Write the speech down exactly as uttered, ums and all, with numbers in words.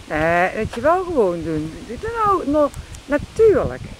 Nee, dat je wel gewoon doen. Dit nou, nou natuurlijk.